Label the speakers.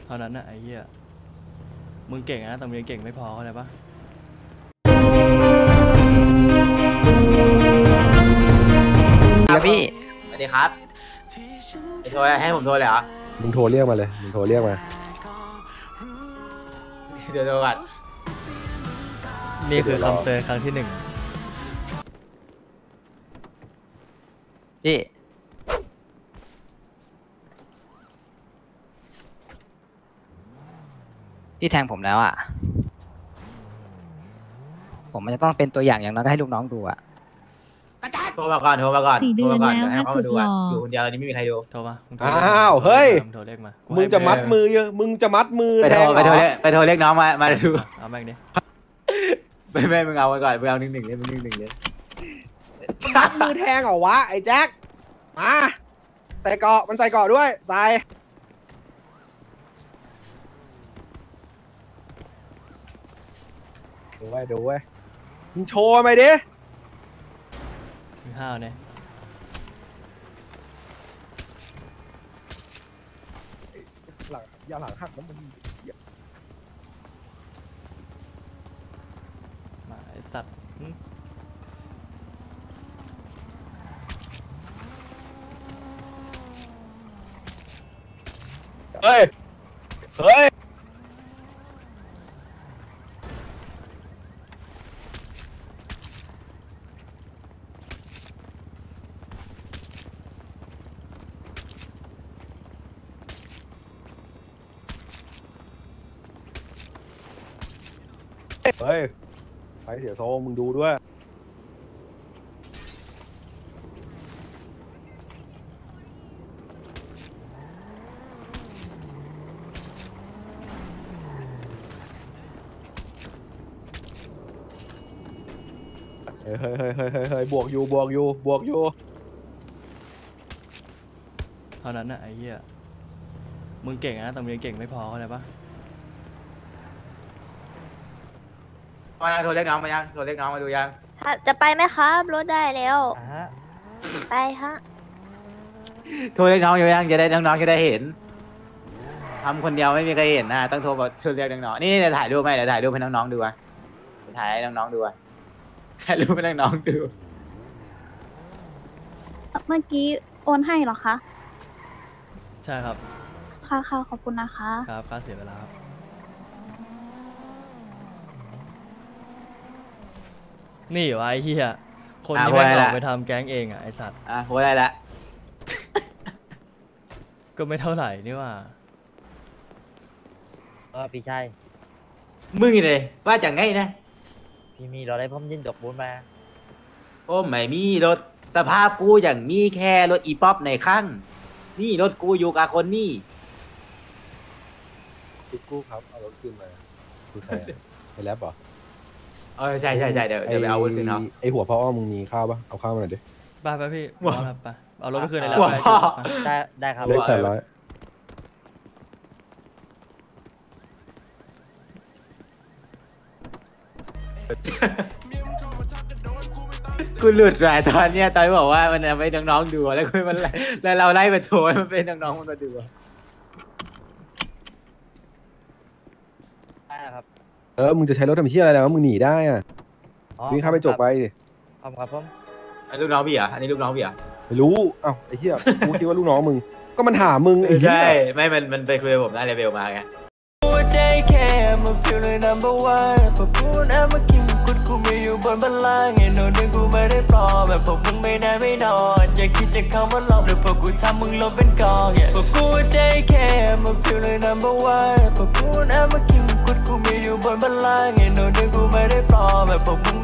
Speaker 1: เท่านั้นนะไอ้เหี้ยมึงเก่งนะแต่มึงเก่งไม่พอเข้าใจปะ
Speaker 2: ครับพี่
Speaker 3: สวัสดีครับโทรให้ผมโทรเลยเหรอ
Speaker 4: มึงโทรเรียกมาเลย มึงโทรเรียกมา
Speaker 3: เดี๋ยวโทรก่อน
Speaker 1: นี่คือคำเตือนครั้งที่ 1
Speaker 2: พี่พี่แทงผมแล้วอ่ะผมมันจะต้องเป็นตัวอย่างอย่างน้อยก็ให้ลูกน้องดูอ่ะ
Speaker 3: โทรมาก่อน
Speaker 5: 4 เดือนแล้ว
Speaker 3: ให้
Speaker 5: นะ
Speaker 3: เขา
Speaker 5: สุ
Speaker 3: มา
Speaker 5: ด
Speaker 3: ดู
Speaker 5: หล่
Speaker 3: อ่ะ
Speaker 5: อ
Speaker 3: อยู่คนเดียวนี่ไม่มีใครดู
Speaker 1: โทรมามึงโทร
Speaker 4: อ้าวเฮ้ย
Speaker 1: มึงโทรเรียกมา
Speaker 4: มึงจะมัดมือเยอะมึงจะมัดมือ
Speaker 3: ไป
Speaker 4: แท
Speaker 3: โทรง
Speaker 4: เหรอ
Speaker 3: ไปโทรเรียกน้องมาดู
Speaker 1: เอาแม่งดิ
Speaker 3: ไม่มึงเอาไว้ก่อนมึงเอา1-1เนี่ยมึง1-1เนี่ย
Speaker 4: มัดมือแทงเหรอวะไอ้แจ็ค มาใส่เกาะมันใส่เกาะด้วยใส่ดูไว้ดูไว้มึงโชว์ไหมดิ
Speaker 1: มึงห้าวเนี่ย
Speaker 4: หลังอย่าหลังหักน้ำมัน
Speaker 1: มาไอ้สัตว์หึ
Speaker 4: เฮ้ย เฮ้ย เฮ้ย ไปเสียโซมึงดูด้วย เฮ้ยเฮ้ยเฮ้ยเฮ้ยเฮ้ยบวกอยู่บวกอยู่บวกอยู่
Speaker 1: เท่านั้นนะไอ้เหี้ยมึงเก่งนะแต่มึงเก่งไม่พอเข้าใจปะ
Speaker 3: มาโทรเรียกน้องมายังโทรเรียกน้องมาดูยัง
Speaker 6: จะไปไหมครับรถได้แล้ว ไปฮะ
Speaker 3: โทรเรียกน้องอยู่ยังจะได้น้องๆจะได้เห็นทำคนเดียวไม่มีใครเห็นนะต้องโทรเรียกน้องๆนี่จะถ่ายรูปไหมเดี๋ยวถ่ายรูปให้น้องๆดูอ่ะถ่ายให้น้องๆดูอ่ะถ่ายรูปให้น้องๆดู
Speaker 5: เมื่อกี้โอนให้เหรอคะ
Speaker 1: ใช่ครับ
Speaker 5: ค่ะค่ะขอบคุณนะคะ
Speaker 1: ครับค่าเสียเวลาครับนี่วะไอ้เหี้ยคนที่แม่งออกไปทำแก๊งเองอ่ะไอ้สัตว์
Speaker 3: โหได้ละ
Speaker 1: ก็ไม่เท่าไหร่นี่ว่า
Speaker 7: พี่ชาย
Speaker 3: มึงเลยว่าจังไงนะ
Speaker 7: พี่มีเราได้พร้อมยินดอกบุญมา
Speaker 3: โอ้ไม่มีรถสภาพกูอย่างมีแค่รถอีป๊อปในข้างนี่รถกูอยู่กับคนนี่
Speaker 4: ติดกู้ครับ เอารถคืนมาคือใครอะไอ้แรปเหรอ
Speaker 3: ใช่เดี๋ยวไปเอาคืนเนาะ
Speaker 4: ไอ้หัวพ่อมึงมีข้าวปะเอาข้าวมาหน่อยดิ
Speaker 1: ไปพี่
Speaker 3: ว้าว
Speaker 1: ไปเอารถไปคืนในแล้ว
Speaker 3: ว้าว
Speaker 1: ไปจุดไป
Speaker 7: ได้ครับ
Speaker 4: เลข800
Speaker 3: กูหลุดว่ะตอนเนี้ยตอนบอกว่ามันจะให้น้องๆดูแล้วกูมันแล้วเราไล่มาโชว์ให้มันเป็นน้องๆมันมาดู
Speaker 7: ได้ครับ
Speaker 4: มึงจะใช้รถทำเหี้ยอะไรแล้วมึงหนีได้อ่ะ
Speaker 7: อ๋อ
Speaker 4: วิ่งข้ามไปจบไปดิ
Speaker 7: ครับผม
Speaker 3: อันลูกน้องพี่เหรออันนี้ลูกน้องพี่เหรอ
Speaker 4: ไม่รู้เอ้าไอ้เหี้ยกูคิดว่าลูกน้องมึง ก็มันถามมึงไอ้เหี้ย
Speaker 3: ใช่ไม่มันไปคุยกับผมได้เลเวลมาไง
Speaker 8: I'm a feeling number one พอพูดมากินกุดกูไม่อยู่บนบัลลังก์ไอ้โน่นนี่กูไม่ได้ปลอมแบบพวกมึงไม่ได้ไม่นอนอย่าคิดจะเข้ามาหลอกหรือพวกกูทำมึงลบเป็นกองพวกกู JK I'm a feeling number one พอพูดมากินกุดกูไม่อยู่บนบัลลังก์ไอ้โน่นนี่กูไม่ได้ปลอมแบบพวกมึง